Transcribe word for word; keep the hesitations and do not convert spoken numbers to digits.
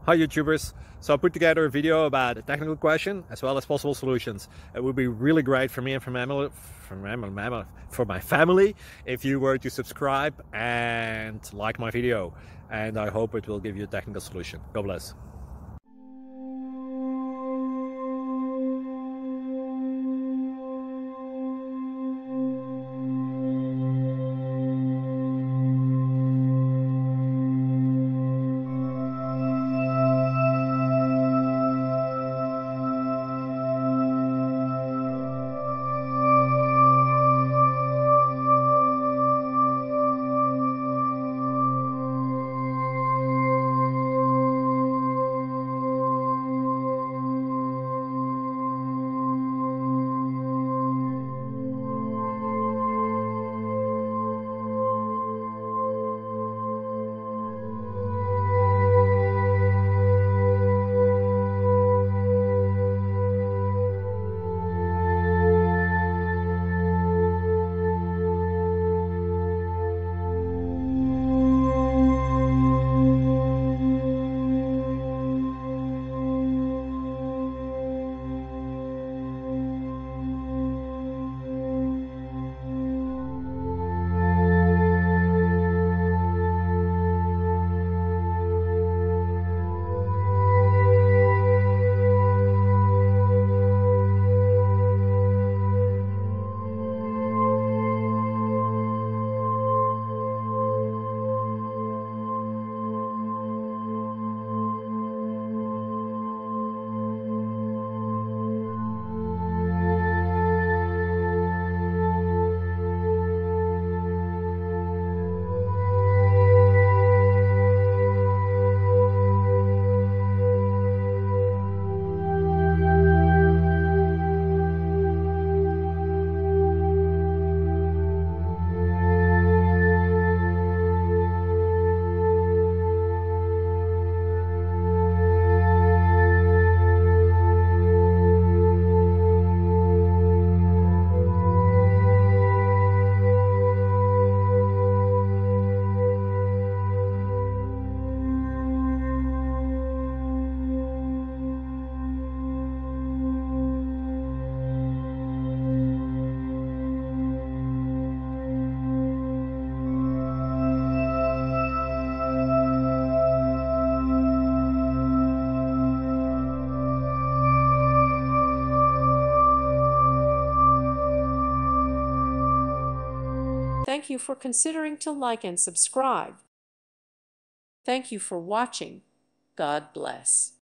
Hi YouTubers. So I put together a video about a technical question as well as possible solutions. It would be really great for me and for my family, for my, for my family if you were to subscribe and like my video. And I hope it will give you a technical solution. God bless. Thank you for considering to like and subscribe. Thank you for watching. God bless.